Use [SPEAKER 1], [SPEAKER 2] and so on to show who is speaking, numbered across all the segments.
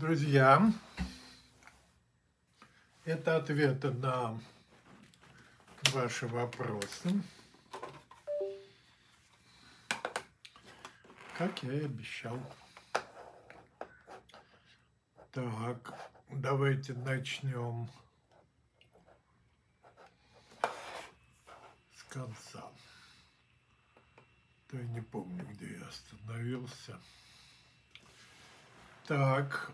[SPEAKER 1] Друзья, это ответы на ваши вопросы, как я и обещал. Так, давайте начнем с конца. То я не помню, где я остановился. Так,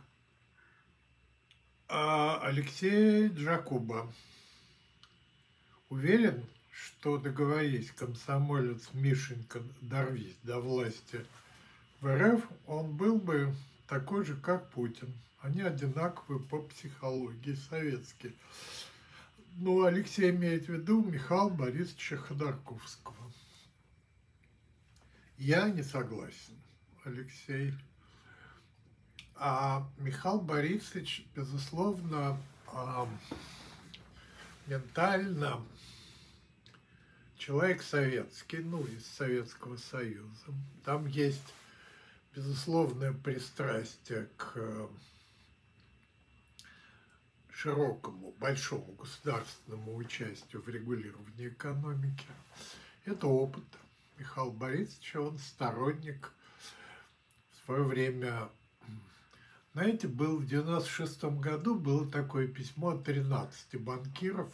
[SPEAKER 1] Алексей Джакуба. Уверен, что договорись комсомолец Мишенька дорвись до власти в РФ, он был бы такой же, как Путин. Они одинаковые по психологии, советские. Ну, Алексей имеет в виду Михаила Борисовича Ходорковского. Я не согласен, Алексей. А Михаил Борисович, безусловно, ментально человек советский, ну, из Советского Союза. Там есть безусловное пристрастие к широкому, большому государственному участию в регулировании экономики. Это опыт Михаила Борисовича, он сторонник в свое время. Знаете, в 96 году было такое письмо от 13 банкиров.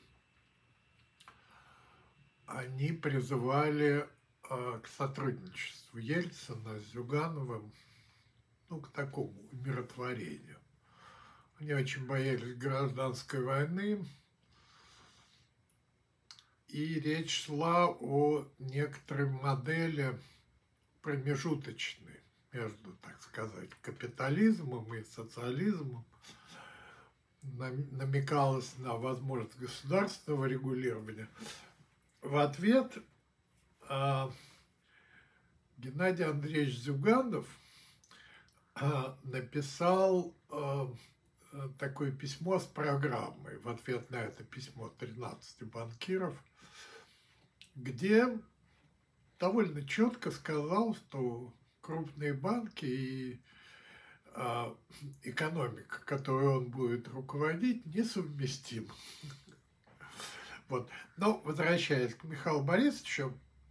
[SPEAKER 1] Они призывали к сотрудничеству Ельцина с Зюгановым, ну, к такому умиротворению. Они очень боялись гражданской войны, и речь шла о некоторой модели промежуточной между, так сказать, капитализмом и социализмом. Намекалось на возможность государственного регулирования. В ответ Геннадий Андреевич Зюганов написал такое письмо с программой в ответ на это письмо 13 банкиров, где довольно четко сказал, что крупные банки и экономика, которой он будет руководить, несовместимы. Вот. Но, возвращаясь к Михаилу Борисовичу,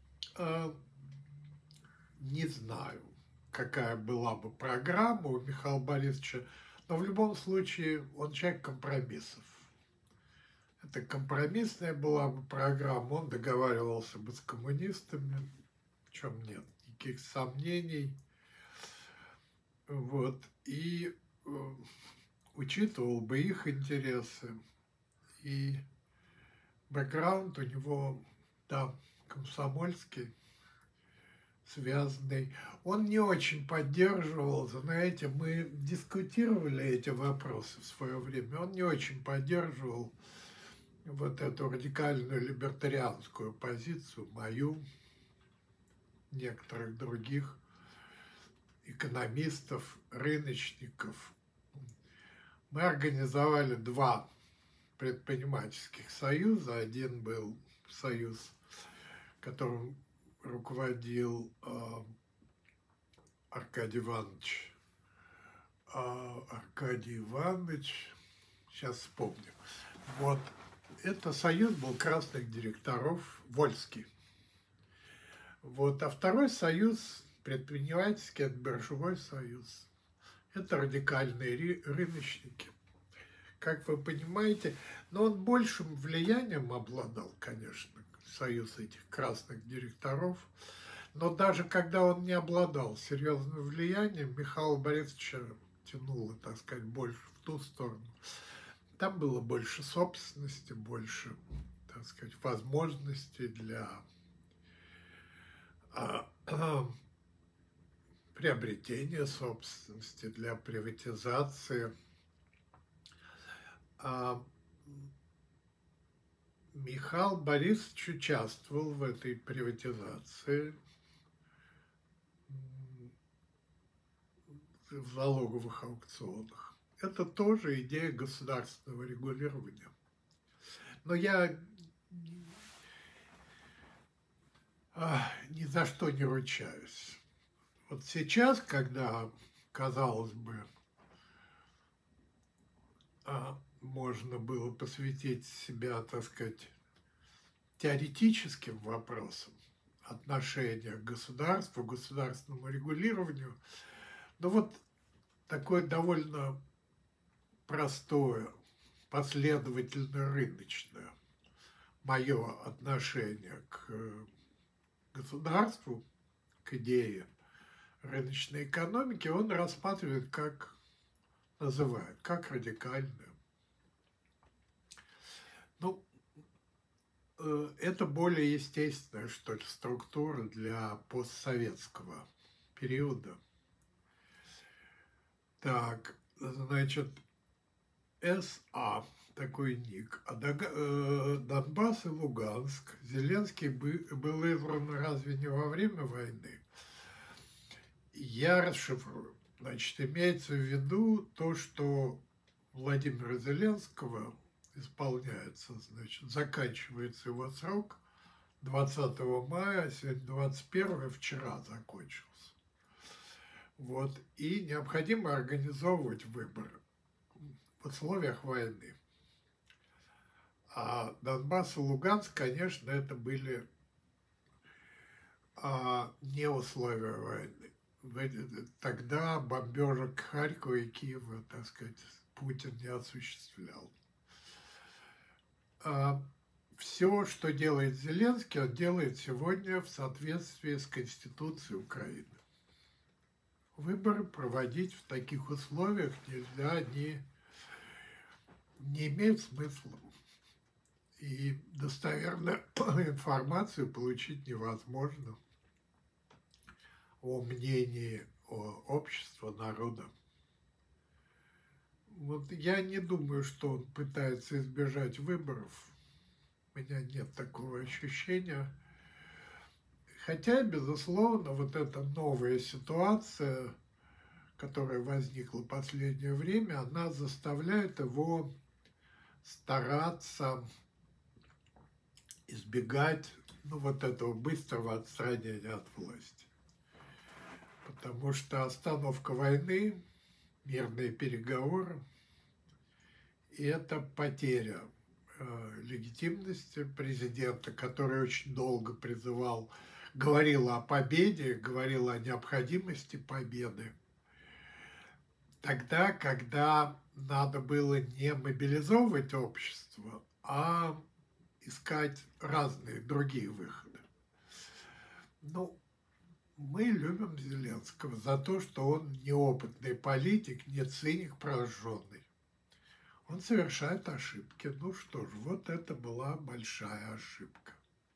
[SPEAKER 1] не знаю, какая была бы программа у Михаила Борисовича, но в любом случае он человек компромиссов. Это компромиссная была бы программа, он договаривался бы с коммунистами, в чем нет никаких сомнений. Вот. И учитывал бы их интересы. И бэкграунд у него, да, комсомольский, связанный. Он не очень поддерживал, знаете, мы дискутировали эти вопросы в свое время, он не очень поддерживал вот эту радикальную либертарианскую позицию, мою, некоторых других экономистов, рыночников. Мы организовали 2 предпринимательских союза. Один был союз, которым руководил Аркадий Иванович, сейчас вспомню. Вот, это союз был красных директоров, Вольский. Вот, а второй союз предпринимательский, это биржевой союз. Это радикальные рыночники. Как вы понимаете, но он большим влиянием обладал, конечно, союз этих красных директоров. Но даже когда он не обладал серьезным влиянием, Михаила Борисовича тянуло, так сказать, больше в ту сторону. Там было больше собственности, больше, так сказать, возможностей для приобретения собственности, для приватизации. Михаил Борисович участвовал в этой приватизации, в залоговых аукционах. Это тоже идея государственного регулирования. Но я ни за что не ручаюсь. Вот сейчас, когда, казалось бы, можно было посвятить себя, так сказать, теоретическим вопросам отношения к государству, к государственному регулированию. Но вот такое довольно простое, последовательно рыночное мое отношение к государству, к идее рыночной экономики, он рассматривает как, называет, как радикальную. Ну, это более естественная, что ли, структура для постсоветского периода. Так, значит, СА, такой ник. Донбасс и Луганск. Зеленский был избран разве не во время войны? Я расшифрую. Значит, имеется в виду то, что Владимира Зеленского исполняется, значит, заканчивается его срок 20 мая, сегодня 21, вчера закончился. Вот, и необходимо организовывать выборы в условиях войны. А Донбасс и Луганск, конечно, это были не условия войны. Тогда бомбежек Харькова и Киева, так сказать, Путин не осуществлял. Все, что делает Зеленский, он делает сегодня в соответствии с Конституцией Украины. Выборы проводить в таких условиях нельзя, не имеет смысла. И достоверную информацию получить невозможно о мнении общества, народа. Вот я не думаю, что он пытается избежать выборов. У меня нет такого ощущения. Хотя, безусловно, вот эта новая ситуация, которая возникла в последнее время, она заставляет его стараться избегать, вот этого быстрого отстранения от власти. Потому что остановка войны, мирные переговоры, и это потеря легитимности президента, который очень долго говорил о победе, говорил о необходимости победы. Тогда, когда надо было не мобилизовывать общество, а искать разные другие выходы. Ну, мы любим Зеленского за то, что он неопытный политик, не циник прожженный. Он совершает ошибки. Ну что ж, вот это была большая ошибка.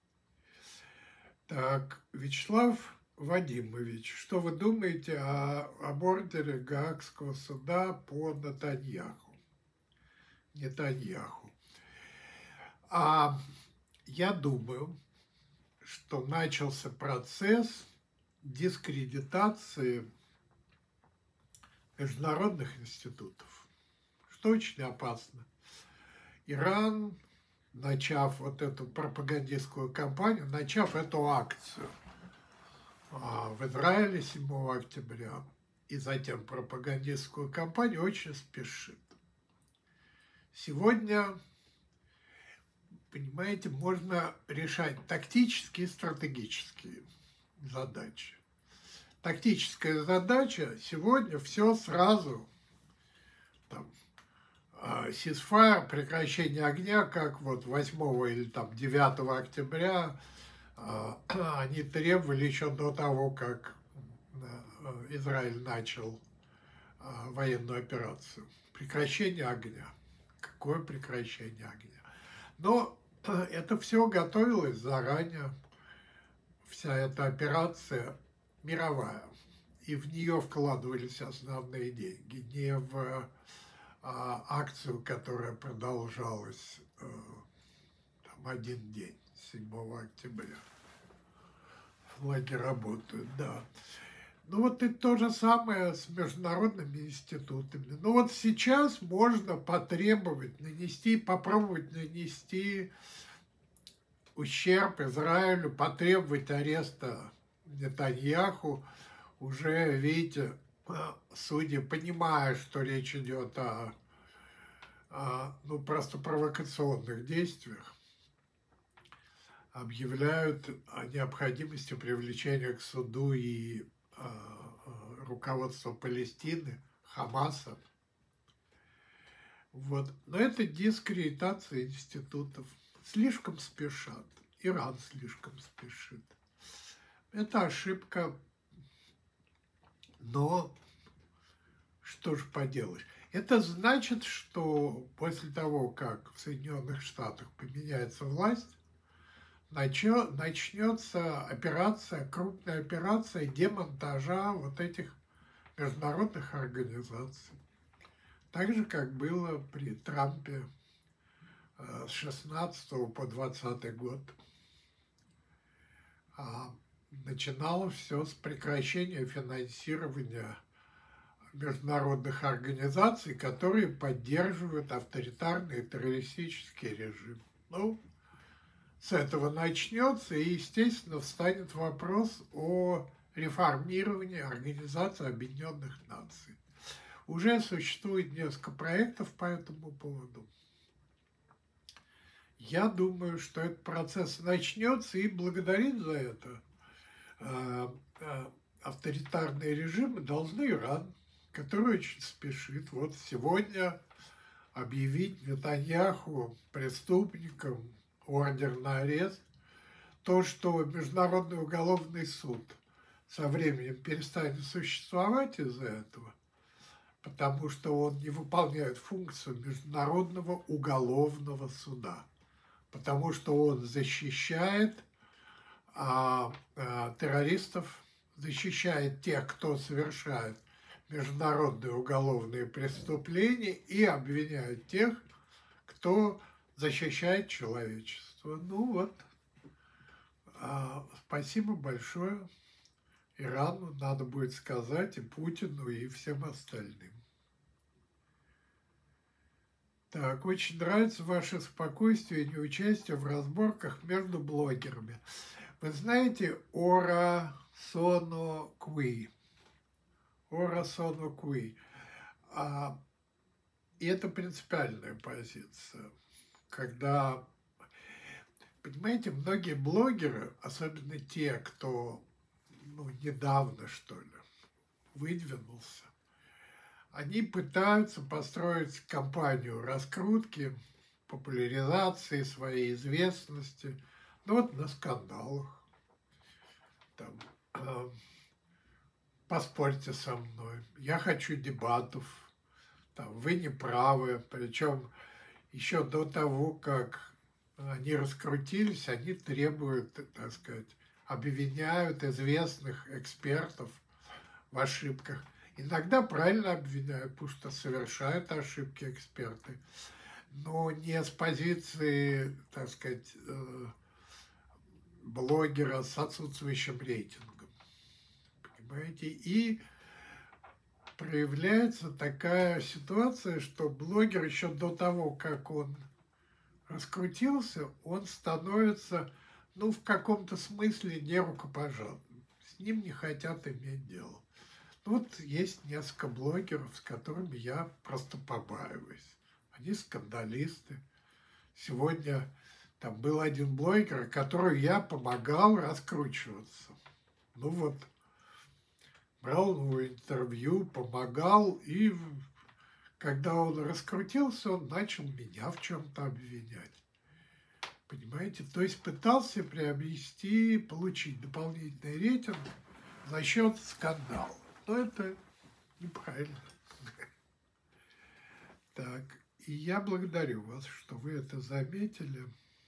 [SPEAKER 1] Так, Вячеслав Вадимович, что вы думаете о ордере Гаагского суда по Нетаньяху? Я думаю, что начался процесс дискредитации международных институтов, что очень опасно. Иран, начав вот эту пропагандистскую кампанию, начав эту акцию в Израиле 7 октября и затем пропагандистскую кампанию, очень спешит. Сегодня, понимаете, можно решать тактические и стратегические задачи. Тактическая задача сегодня все сразу, ceasefire, прекращение огня, как вот 8 или 9 октября они требовали еще до того, как Израиль начал военную операцию. Прекращение огня. Какое прекращение огня? Но это все готовилось заранее. Вся эта операция мировая. И в нее вкладывались основные деньги. Не в акцию, которая продолжалась 1 день, 7 октября. Флаги работают, да. Ну вот и то же самое с международными институтами. Ну вот сейчас можно потребовать, попробовать нанести ущерб Израилю, потребовать ареста Нетаньяху. Уже, видите, судьи, понимая, что речь идет о ну, просто провокационных действиях объявляют о необходимости привлечения к суду и руководства Палестины, Хамаса. Вот. Но это дискредитация институтов. Слишком спешат. Иран слишком спешит. Это ошибка, но что же поделать? Это значит, что после того, как в Соединенных Штатах поменяется власть, начнется операция, крупная операция демонтажа вот этих международных организаций. Так же, как было при Трампе с 16 по 20 год. Начиналось все с прекращения финансирования международных организаций, которые поддерживают авторитарный и террористический режим. Ну, с этого начнется, и, естественно, встанет вопрос о реформировании Организации Объединенных Наций. Уже существует несколько проектов по этому поводу. Я думаю, что этот процесс начнется, и благодарить за это авторитарные режимы должны Иран, который очень спешит. Вот сегодня объявить Нетаньяху преступником, ордер на арест. То, что Международный уголовный суд со временем перестанет существовать из-за этого, потому что он не выполняет функцию Международного уголовного суда, потому что он защищает террористов, защищает тех, кто совершает международные уголовные преступления, и обвиняет тех, кто защищает человечество. Ну вот, спасибо большое Ирану, надо будет сказать, и Путину, и всем остальным. Так, очень нравится ваше спокойствие и неучастие в разборках между блогерами. Вы знаете Ора Соно Куи? Ора Соно Куи. И это принципиальная позиция. Когда, понимаете, многие блогеры, особенно те, кто недавно, что ли, выдвинулся, они пытаются построить кампанию раскрутки, популяризации своей известности, вот на скандалах. Там, поспорьте со мной, я хочу дебатов, там, вы не правы. Причем еще до того, как они раскрутились, они требуют, так сказать, обвиняют известных экспертов в ошибках. Иногда правильно обвиняют, потому что совершают ошибки эксперты, но не с позиции, так сказать, блогера с отсутствующим рейтингом. Понимаете? И проявляется такая ситуация, что блогер еще до того, как он раскрутился, он становится, в каком-то смысле нерукопожатным. С ним не хотят иметь дело. Вот есть несколько блогеров, с которыми я просто побаиваюсь. Они скандалисты. Сегодня там был один блогер, которому я помогал раскручиваться. Брал его интервью, помогал, и когда он раскрутился, он начал меня в чем-то обвинять. Понимаете? То есть пытался приобрести, получить дополнительный рейтинг за счет скандала. Но это неправильно. Так, и я благодарю вас, что вы это заметили.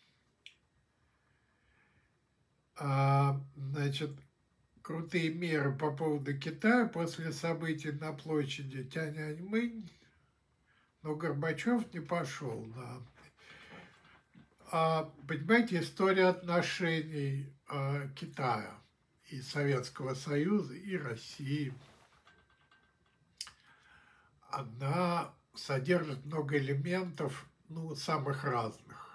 [SPEAKER 1] Значит, крутые меры по поводу Китая после событий на площади Тяньаньмэнь, но Горбачев не пошел на... понимаете, история отношений Китая и Советского Союза, и России, она содержит много элементов, самых разных.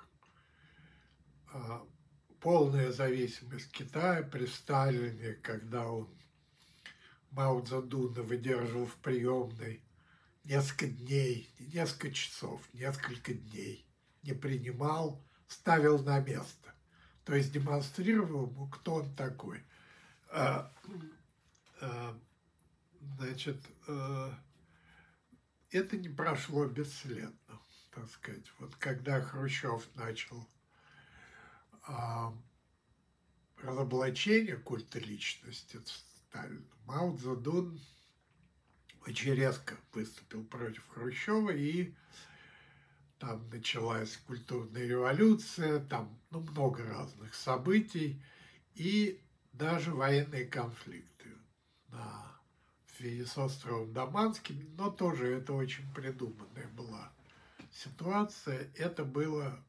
[SPEAKER 1] Полная зависимость Китая при Сталине, когда он Мао Цзэдуна выдерживал в приемной несколько дней, несколько часов, несколько дней не принимал, ставил на место. То есть демонстрировал ему, кто он такой. Значит, это не прошло бесследно, так сказать. Вот когда Хрущев начал разоблачение культа личности Сталина, Мао Цзэдун очень резко выступил против Хрущева, и там началась культурная революция, там много разных событий, и даже военные конфликты в связи с островом Даманским, но тоже это очень придуманная была ситуация. Это было,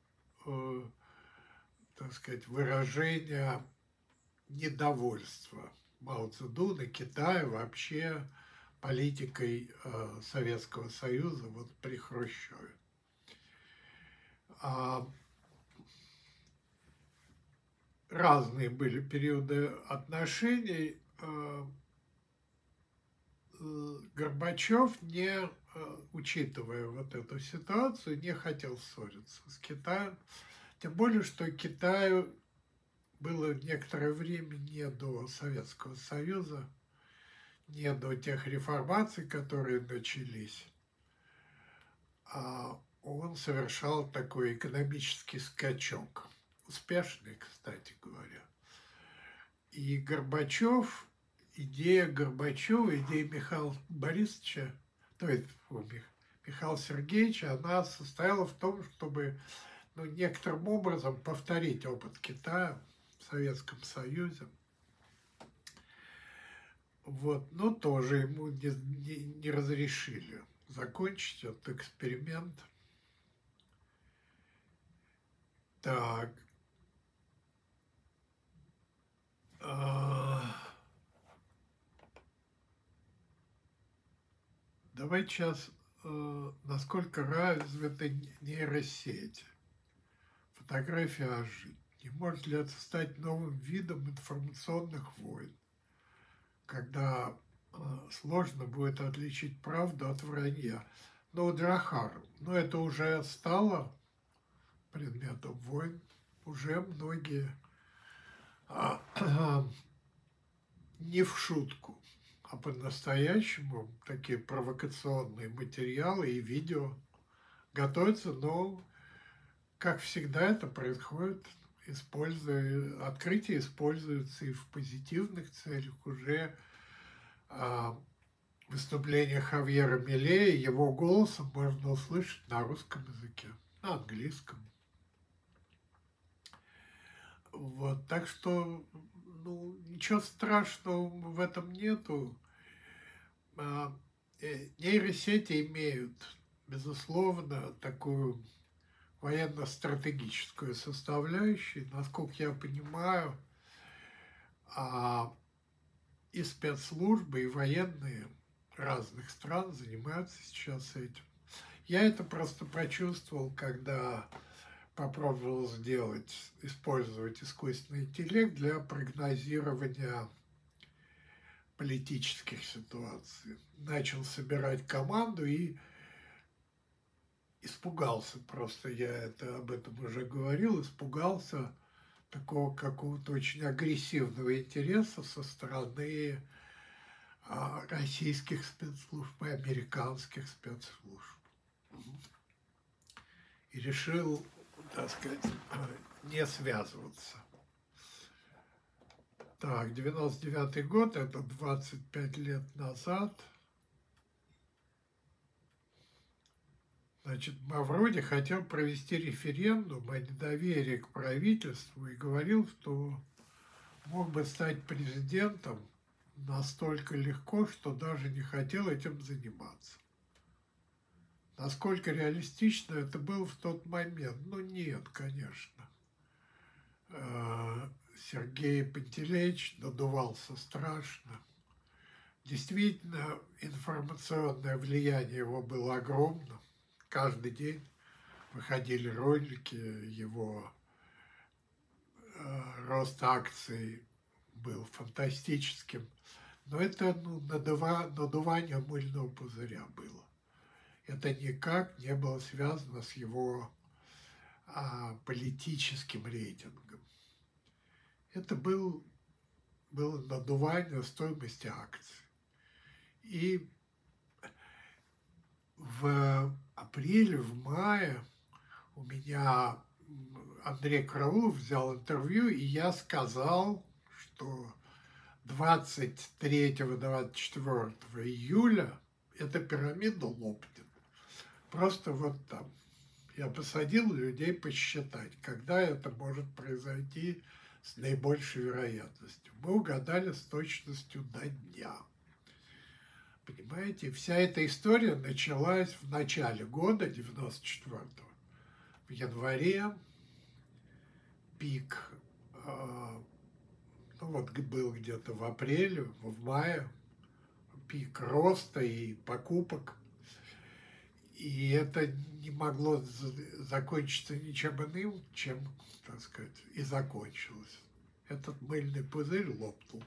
[SPEAKER 1] так сказать, выражение недовольства Мао Цзэдуна, Китая, вообще политикой Советского Союза вот при Хрущеве. Разные были периоды отношений. Горбачев, не учитывая вот эту ситуацию, не хотел ссориться с Китаем. Тем более, что Китаю было некоторое время не до Советского Союза, не до тех реформаций, которые начались. Он совершал такой экономический скачок. Успешный, кстати говоря. И Горбачев, идея Горбачева, идея Михаила Борисовича, то есть Михаила Сергеевича, она состояла в том, чтобы некоторым образом повторить опыт Китая в Советском Союзе. Вот, но тоже ему не разрешили закончить этот эксперимент. Так. Давайте сейчас, насколько развиты нейросети. Фотография о жизни. Не может ли это стать новым видом информационных войн, когда сложно будет отличить правду от вранья? Но Джахар, это уже стало предметом войн. Уже многие не в шутку, а по-настоящему такие провокационные материалы и видео готовятся, но, как всегда, это происходит, открытие используется и в позитивных целях. Уже выступление Хавьера Милея, его голосом можно услышать на русском языке, на английском. Вот, так что, ничего страшного в этом нету. Нейросети имеют, безусловно, такую военно-стратегическую составляющую. Насколько я понимаю, и спецслужбы, и военные разных стран занимаются сейчас этим. Я это просто почувствовал, когда попробовал использовать искусственный интеллект для прогнозирования политических ситуаций. Начал собирать команду и испугался просто, я об этом уже говорил, испугался такого какого-то очень агрессивного интереса со стороны российских спецслужб и американских спецслужб. И решил, так сказать, не связываться. Так, 99-й год, это 25 лет назад. Значит, Мавроди хотел провести референдум о недоверии к правительству и говорил, что мог бы стать президентом настолько легко, что даже не хотел этим заниматься. Насколько реалистично это было в тот момент? Нет, конечно. Сергей Пантелеич надувался страшно. Действительно, информационное влияние его было огромным. Каждый день выходили ролики, его рост акций был фантастическим. Но это надувание мыльного пузыря было. это никак не было связано с его политическим рейтингом. Это было надувание стоимости акций. И в апреле, в мае у меня Андрей Караулов взял интервью, и я сказал, что 23-24 июля эта пирамида лопнет. Просто вот там. Я посадил людей посчитать, когда это может произойти с наибольшей вероятностью. Мы угадали с точностью до дня. Понимаете, вся эта история началась в начале года, 94-го. В январе пик, ну вот был где-то в апреле, в мае, пик роста и покупок. И это не могло закончиться ничем иным, чем, так сказать, и закончилось. Этот мыльный пузырь лопнул.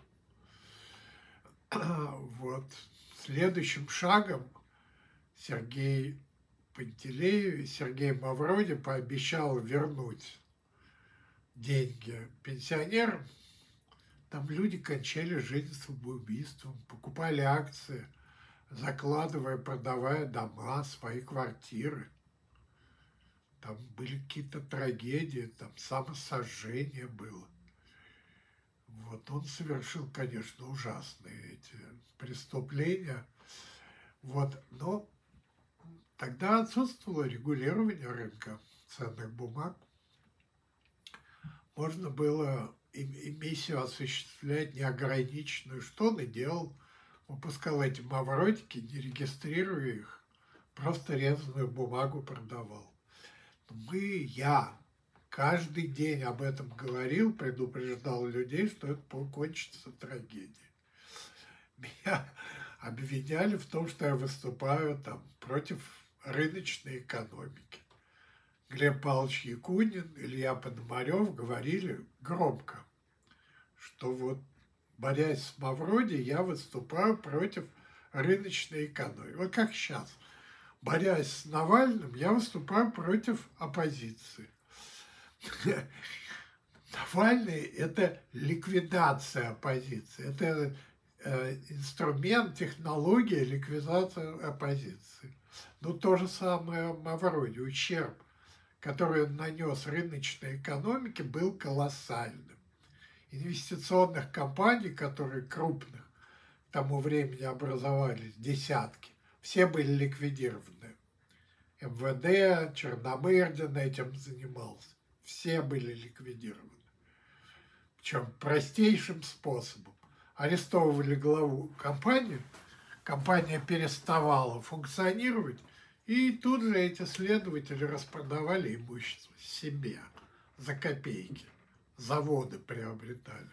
[SPEAKER 1] Вот. Следующим шагом Сергей Пантелеев и Сергей Мавроди пообещал вернуть деньги пенсионерам. Там люди кончали жизнь самоубийством, покупали акции, закладывая, продавая дома, свои квартиры. Там были какие-то трагедии, там самосожжение было. Вот он совершил, конечно, ужасные эти преступления. Вот, но тогда отсутствовало регулирование рынка ценных бумаг. Можно было эмиссию осуществлять неограниченную, что он и делал. Выпускал эти мавротики, не регистрируя их, просто резаную бумагу продавал. Я каждый день об этом говорил, предупреждал людей, что это кончится трагедией. Меня обвиняли в том, что я выступаю там против рыночной экономики. Глеб Павлович Якунин, Илья Пономарев говорили громко, что вот, борясь с Мавроди, я выступаю против рыночной экономики. Вот как сейчас. Борясь с Навальным, я выступаю против оппозиции. Навальный – это ликвидация оппозиции. Это инструмент, технология ликвидации оппозиции. Но то же самое Мавроди. Ущерб, который он нанес рыночной экономике, был колоссальным. Инвестиционных компаний, которые крупных к тому времени образовались десятки, все были ликвидированы. МВД, Черномырдин этим занимался. Все были ликвидированы. Причем простейшим способом. Арестовывали главу компании, компания переставала функционировать, и тут же эти следователи распродавали имущество себе за копейки. Заводы приобретали.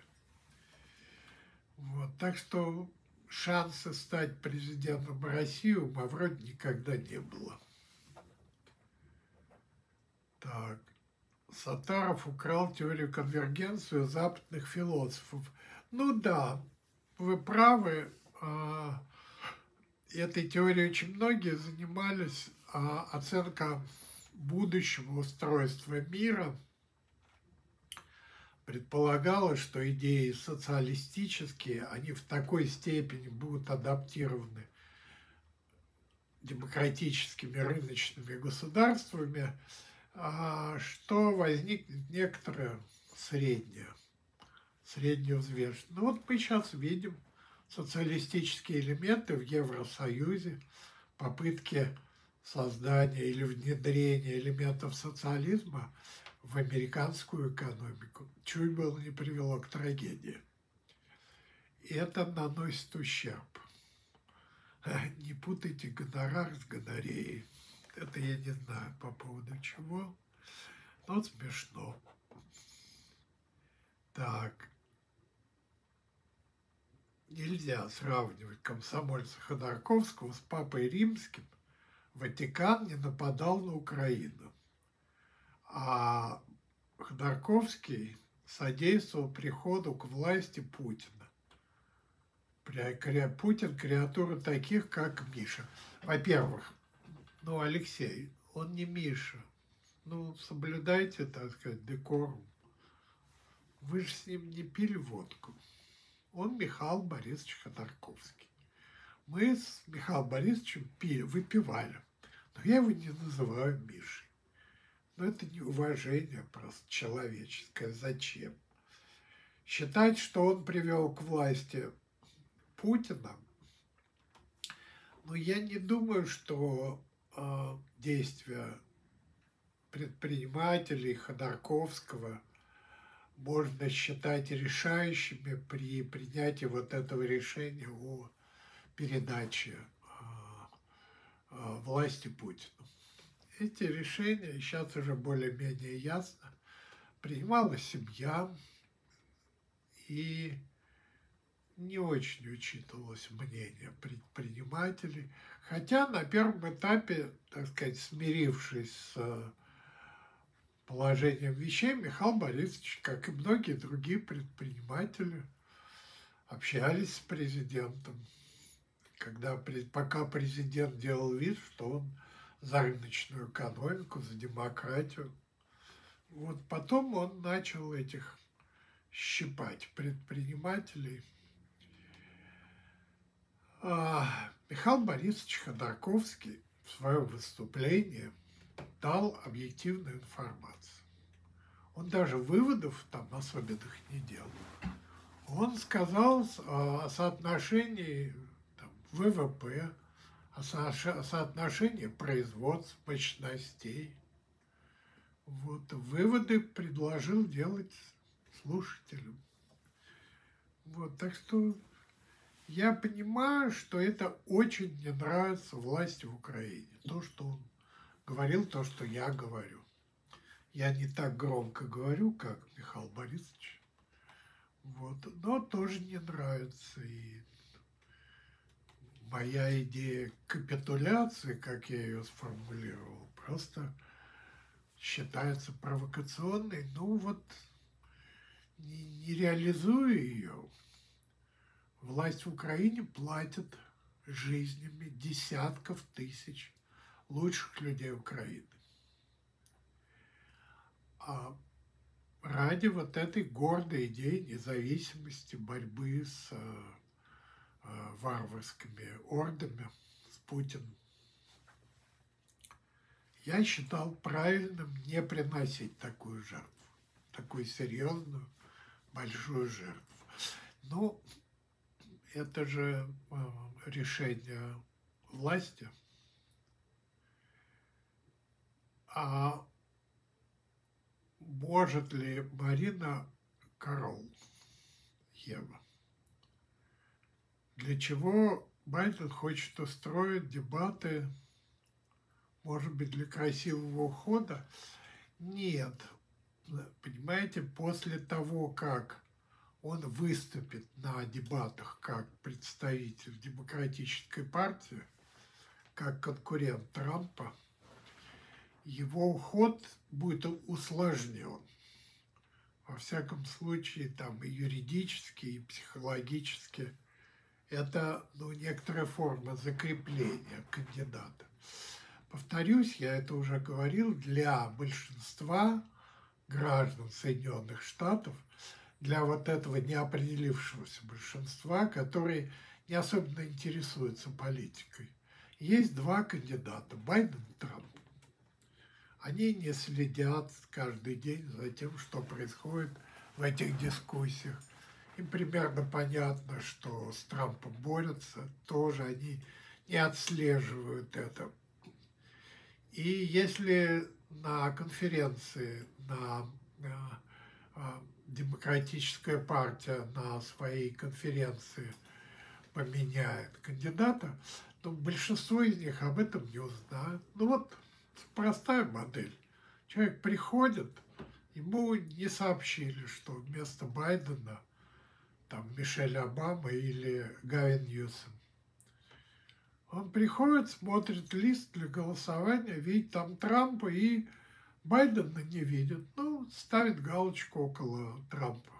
[SPEAKER 1] Вот. Так что шанса стать президентом России у Мавроди никогда не было. Так. Саттаров украл теорию конвергенции у западных философов. Ну да, вы правы. Этой теорией очень многие занимались. Оценка будущего устройства мира предполагала, что идеи социалистические, они в такой степени будут адаптированы демократическими рыночными государствами, что возникнет некоторое среднее взвешенное. Ну вот мы сейчас видим социалистические элементы в Евросоюзе, попытки создания или внедрения элементов социализма в американскую экономику. Чуть было не привело к трагедии. И это наносит ущерб. Не путайте гонорар с гонореей. Это я не знаю по поводу чего, но смешно. Так. Нельзя сравнивать комсомольца Ходорковского с Папой Римским. Ватикан не нападал на Украину. А Ходорковский содействовал приходу к власти Путина. Путин – креатура таких, как Миша. Во-первых, Ну, Алексей, он не Миша. Ну, соблюдайте, так сказать, декорум. Вы же с ним не пили водку. Он Михаил Борисович Ходорковский. Мы с Михаилом Борисовичем выпивали. Но я его не называю Мишей. Но это неуважение просто человеческое. Зачем? Считать, что он привел к власти Путина, но я не думаю, что действия предпринимателей Ходорковского можно считать решающими при принятии вот этого решения о передаче власти Путину. Эти решения, сейчас уже более-менее ясно, принимала семья, и не очень учитывалось мнение предпринимателей. Хотя на первом этапе, так сказать, смирившись с положением вещей, Михаил Борисович, как и многие другие предприниматели, общались с президентом. Пока президент делал вид, что он за рыночную экономику, за демократию. Вот потом он начал этих щипать предпринимателей. Михаил Борисович Ходорковский в своем выступлении дал объективную информацию. Он даже выводов там особенных не делал. Он сказал о соотношении ВВП, о соотношении производств, мощностей. Вот выводы предложил делать слушателям. Вот, так что я понимаю, что это очень не нравится власти в Украине. То, что он говорил, то, что я говорю. Я не так громко говорю, как Михаил Борисович. Вот, но тоже не нравится. И моя идея капитуляции, как я ее сформулировал, просто считается провокационной. Ну вот, не реализуя ее, власть в Украине платит жизнями десятков тысяч лучших людей Украины. А ради вот этой гордой идеи независимости, борьбы с варварскими ордами, с Путиным, я считал правильным не приносить такую жертву, такую серьезную, большую жертву. Ну, это же решение власти. А может ли Марина Караул, Ева? Для чего Байден хочет устроить дебаты, может быть, для красивого ухода? Нет. Понимаете, после того, как он выступит на дебатах как представитель Демократической партии, как конкурент Трампа, его уход будет усложнен. Во всяком случае, там и юридически, и психологически. Это, некоторая форма закрепления кандидата. Повторюсь, я это уже говорил, для большинства граждан Соединенных Штатов, для вот этого неопределившегося большинства, которые не особенно интересуются политикой, есть два кандидата – Байден и Трамп. Они не следят каждый день за тем, что происходит в этих дискуссиях. Им примерно понятно, что с Трампом борются, тоже они не отслеживают это. И если на конференции Демократическая партия на своей конференции поменяет кандидата, то большинство из них об этом не узнают. Ну вот простая модель. Человек приходит, ему не сообщили, что вместо Байдена там Мишель Обама или Гавин Ньюсом. Он приходит, смотрит лист для голосования, видит там Трампа и Байдена не видит. Ну, ставит галочку около Трампа.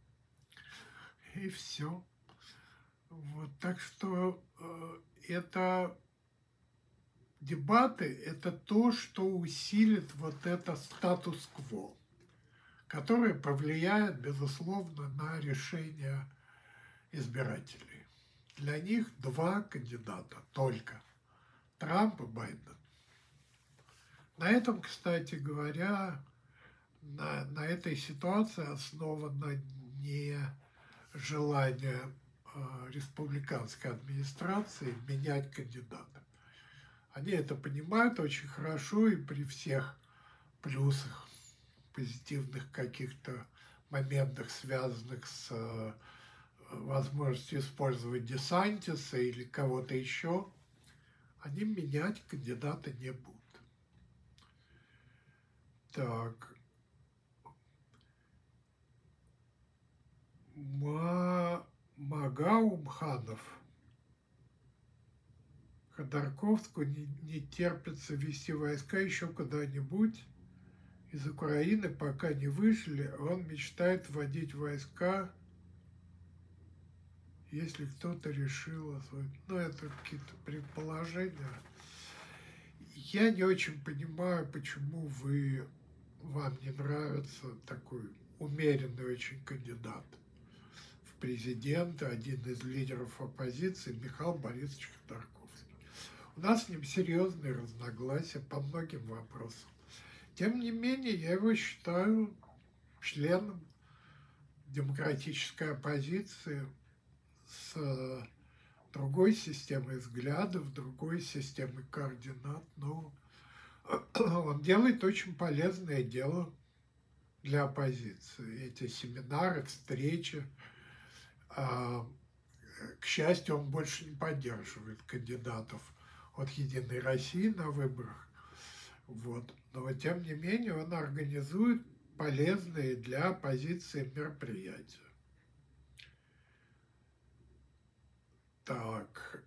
[SPEAKER 1] И все. Вот, так что это дебаты – это то, что усилит вот это статус-кво, которое повлияет, безусловно, на решение избирателей. Для них два кандидата только – Трамп и Байден. На этом, кстати говоря, на этой ситуации основано не желание республиканской администрации менять кандидата. Они это понимают очень хорошо, и при всех плюсах, позитивных каких-то моментах, связанных с возможностью использовать Десантиса или кого-то еще, они менять кандидата не будут. Так. Магаумханов. Ходорковску не терпится вести войска еще куда-нибудь. Из Украины пока не вышли, он мечтает вводить войска, если кто-то решил освоить. Ну, это какие-то предположения. Я не очень понимаю, почему вам не нравится такой умеренный очень кандидат в президенты, один из лидеров оппозиции, Михаил Борисович Ходорковский. У нас с ним серьезные разногласия по многим вопросам. Тем не менее, я его считаю членом демократической оппозиции с другой системой взглядов, другой системой координат. Но он делает очень полезное дело для оппозиции. Эти семинары, встречи. К счастью, он больше не поддерживает кандидатов от «Единой России» на выборах. Вот. Но, тем не менее, он организует полезные для оппозиции мероприятия. Так.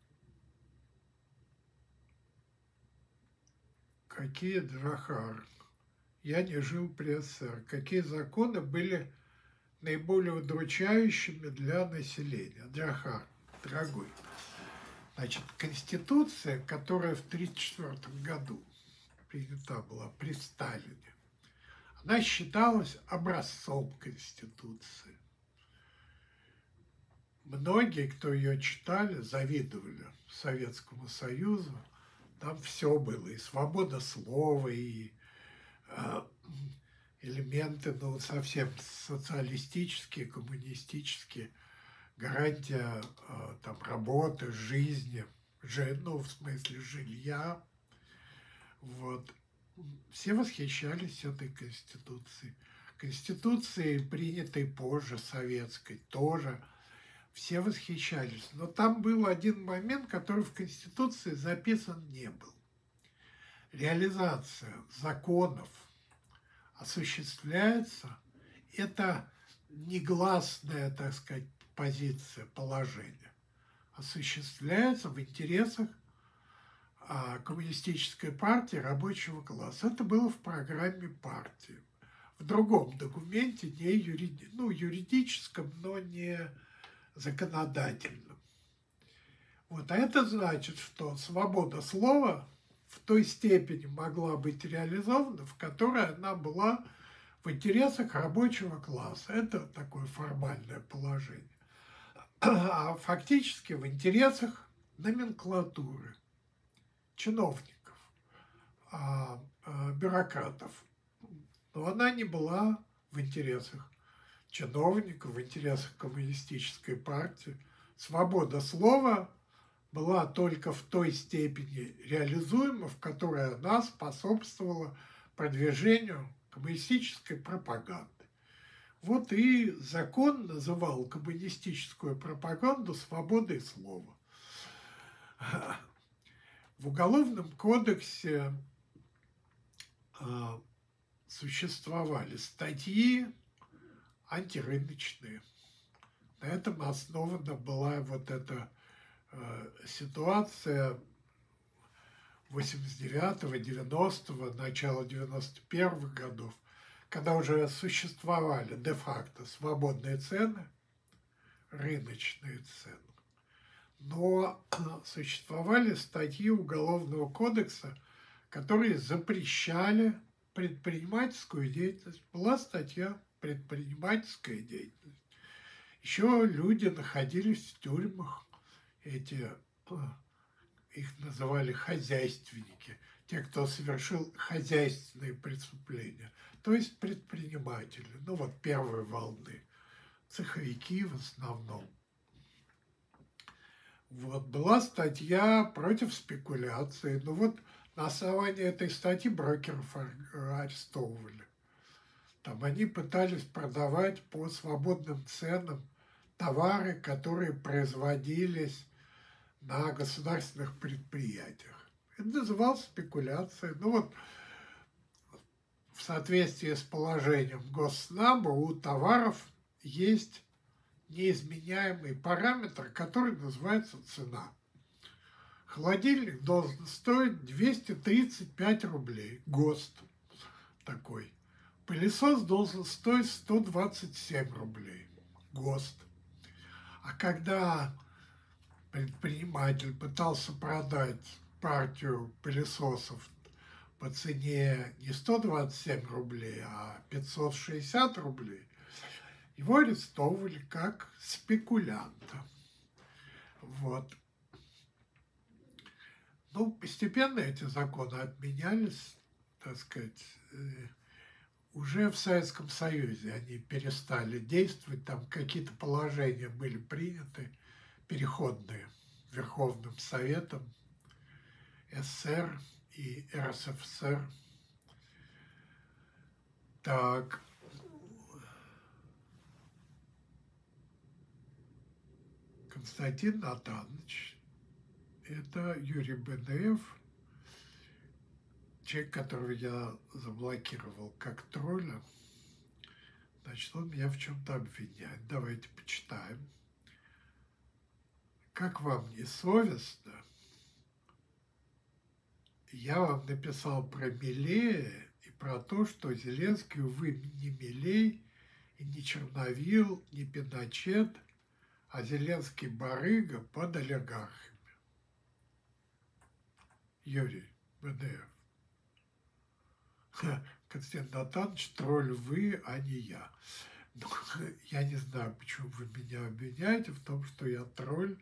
[SPEAKER 1] Какие Джохар? Я не жил при СССР. Какие законы были наиболее удручающими для населения? Джохар, дорогой. Значит, Конституция, которая в 1934 году принята была при Сталине, она считалась образцом Конституции. Многие, кто ее читали, завидовали Советскому Союзу. Там все было, и свобода слова, и элементы, ну, совсем социалистические, коммунистические, гарантия там работы, жизни, ну, в смысле жилья. Вот. Все восхищались этой Конституцией. Конституцией, принятой позже, советской, тоже все восхищались. Но там был один момент, который в Конституции записан не был. Реализация законов осуществляется, это негласная, так сказать, позиция, положение, осуществляется в интересах коммунистической партии рабочего класса. Это было в программе партии. В другом документе, не юридическом, но не законодательном. Вот. А это значит, что свобода слова в той степени могла быть реализована, в которой она была в интересах рабочего класса. Это такое формальное положение. А фактически в интересах номенклатуры, чиновников, бюрократов. Но она не была в интересах чиновников, в интересах коммунистической партии. Свобода слова была только в той степени реализуема, в которой она способствовала продвижению коммунистической пропаганды. Вот и закон называл коммунистическую пропаганду свободой слова. В Уголовном кодексе существовали статьи антирыночные. На этом основана была вот эта ситуация 89-го, 90-го, начала 91-х годов, когда уже существовали де-факто свободные цены, рыночные цены. Но существовали статьи Уголовного кодекса, которые запрещали предпринимательскую деятельность. Была статья «Предпринимательская деятельность». Еще люди находились в тюрьмах, их называли хозяйственники, те, кто совершил хозяйственные преступления, то есть предприниматели, ну вот первой волны, цеховики в основном. Вот, была статья против спекуляции, ну вот на основании этой статьи брокеров арестовывали. Там они пытались продавать по свободным ценам товары, которые производились на государственных предприятиях. Это называлось спекуляцией. Ну вот, в соответствии с положением Госнаба у товаров есть неизменяемый параметр, который называется цена. Холодильник должен стоить 235 рублей, ГОСТ такой. Пылесос должен стоить 127 рублей, ГОСТ. А когда предприниматель пытался продать партию пылесосов по цене не 127 рублей, а 560 рублей, его арестовывали как спекулянта. Вот. Ну, постепенно эти законы отменялись, так сказать, уже в Советском Союзе они перестали действовать, там какие-то положения были приняты, переходные, Верховным Советом СССР и РСФСР. Так. Константин Натанович, это Юрий Бендеев, человек, которого я заблокировал как тролля. Значит, он меня в чем-то обвиняет. Давайте почитаем. Как вам не совестно? Я вам написал про Милея и про то, что Зеленский, увы, не Милей, и не Черновил, не Пиночет, а Зеленский барыга под олигархами. Юрий Бендеев. Константин Натанович, тролль вы, а не я. Ну, я не знаю, почему вы меня обвиняете в том, что я тролль.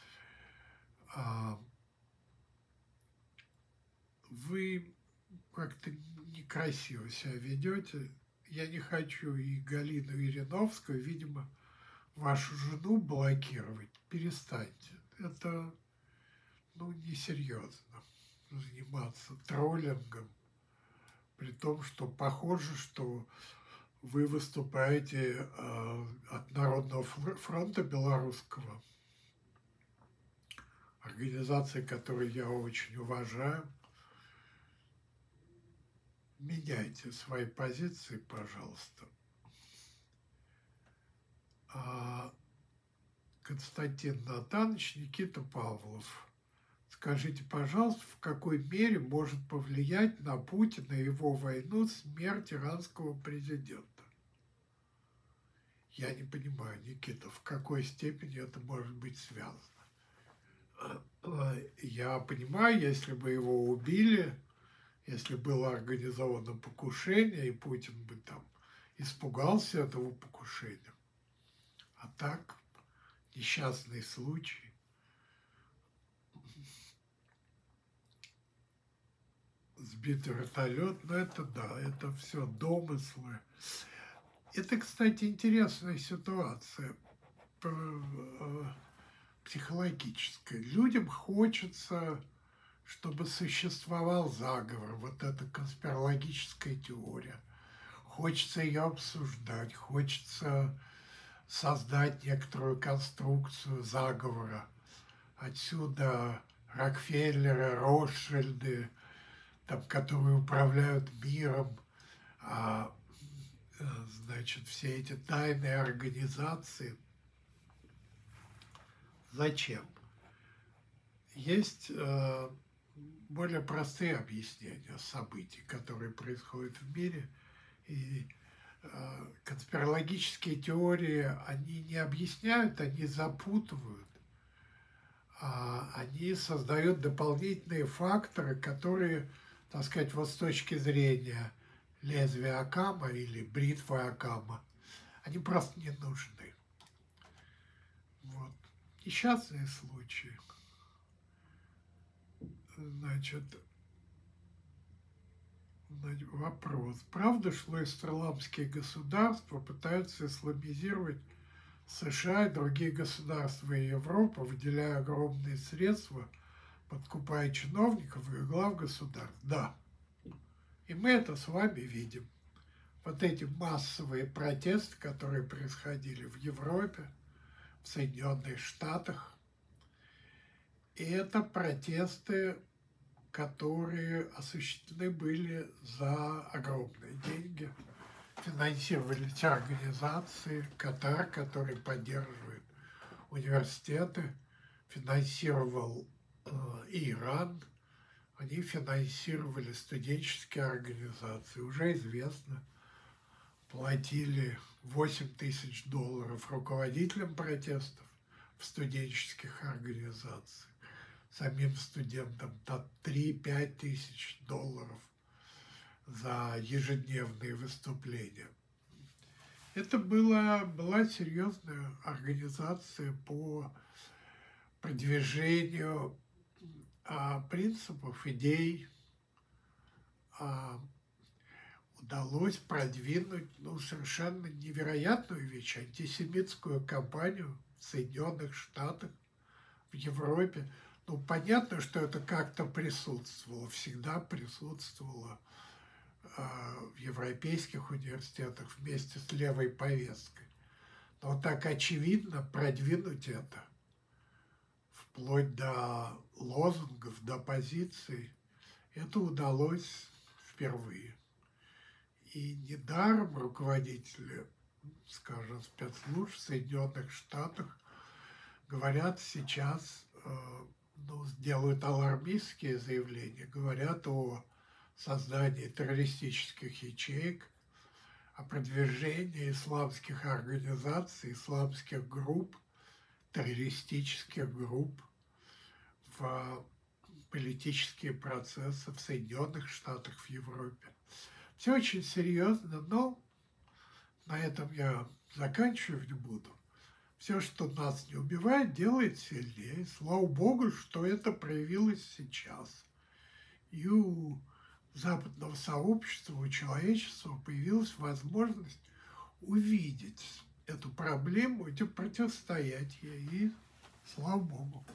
[SPEAKER 1] Вы как-то некрасиво себя ведете. Я не хочу и Галину Irinovскую, видимо, вашу жену блокировать. Перестаньте. Это, несерьезно заниматься троллингом, при том, что похоже, что вы выступаете от Народного фронта белорусского, организации, которую я очень уважаю. Меняйте свои позиции, пожалуйста. Константин Натанович, Никита Павлов. Скажите, пожалуйста, в какой мере может повлиять на Путина и его войну смерть иранского президента? Я не понимаю, Никита, в какой степени это может быть связано. Я понимаю, если бы его убили, если было организовано покушение, и Путин бы там испугался этого покушения. А так, несчастный случай. Сбитый вертолет, это да, это все домыслы. Это, кстати, интересная ситуация психологическая. Людям хочется, чтобы существовал заговор, вот эта конспирологическая теория. Хочется ее обсуждать, хочется создать некоторую конструкцию заговора. Отсюда Рокфеллеры, Ротшильды, там, которые управляют миром, значит, все эти тайные организации. Зачем? Есть более простые объяснения событий, которые происходят в мире. И конспирологические теории, они не объясняют, они запутывают. они создают дополнительные факторы, которые, так сказать, вот с точки зрения лезвия Оккама или бритвы Оккама, они просто не нужны. Вот. Несчастные случаи. Значит, вопрос. Правда, что исламские государства пытаются исламизировать США и другие государства и Европы, выделяя огромные средства, подкупая чиновников и глав государств? Да. И мы это с вами видим. Вот эти массовые протесты, которые происходили в Европе, в Соединенных Штатах, и это протесты, которые осуществлены были за огромные деньги. Финансировали те организации, Катар, который поддерживает университеты, финансировал и Иран, они финансировали студенческие организации. Уже известно, платили $8000 руководителям протестов в студенческих организациях, самим студентам $3-5 тысяч за ежедневные выступления. Это была серьезная организация по продвижению принципов, идей. Удалось продвинуть совершенно невероятную вещь, антисемитскую кампанию в Соединенных Штатах, в Европе. Понятно, что это как-то присутствовало, всегда присутствовало в европейских университетах вместе с левой повесткой. Но так очевидно продвинуть это вплоть до лозунгов, до позиций, это удалось впервые. И недаром руководители, скажем, спецслужб в Соединенных Штатах говорят сейчас, делают алармистские заявления, говорят о создании террористических ячеек, о продвижении исламских организаций, исламских групп, террористических групп в политические процессы в Соединенных Штатах, в Европе. Все очень серьезно, но на этом я заканчивать буду. Все, что нас не убивает, делает сильнее. Слава Богу, что это проявилось сейчас. И у западного сообщества, у человечества появилась возможность увидеть эту проблему, эти противостоять ей. И слава Богу.